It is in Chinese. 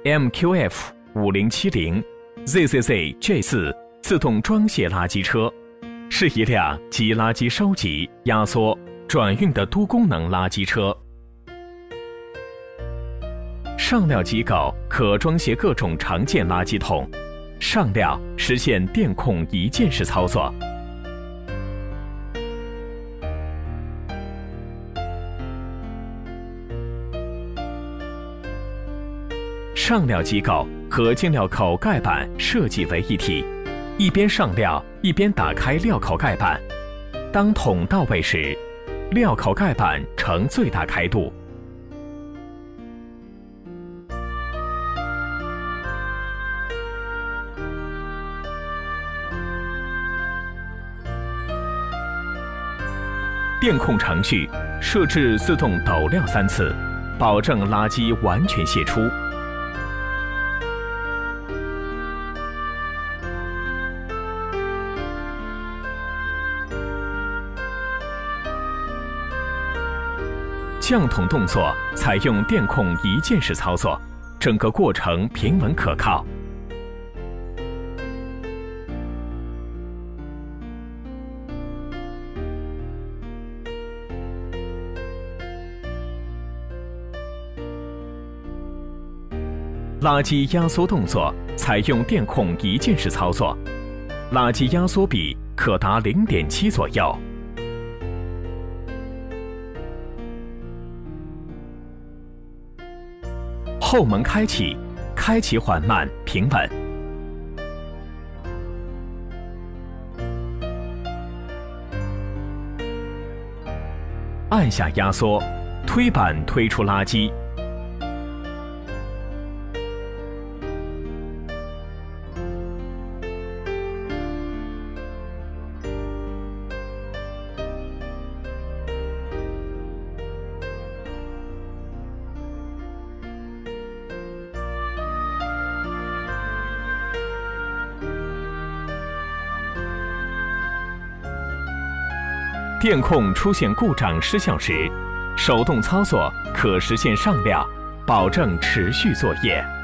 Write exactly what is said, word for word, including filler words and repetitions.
M Q F 五零七零 Z Z Z J 四 自动装卸垃圾车，是一辆集垃圾收集、压缩、转运的多功能垃圾车。上料机构可装卸各种常见垃圾桶，上料实现电控一键式操作。上料机构和进料口盖板设计为一体，一边上料一边打开料口盖板。当桶到位时，料口盖板呈最大开度。电控程序设置自动抖料三次，保证垃圾完全卸出。降桶动作采用电控一键式操作，整个过程平稳可靠。垃圾压缩动作采用电控一键式操作，垃圾压缩比可达 零点七 左右。后门开启，开启缓慢平稳。按下压缩，推板推出垃圾。电控出现故障失效时，手动操作可实现上料，保证持续作业。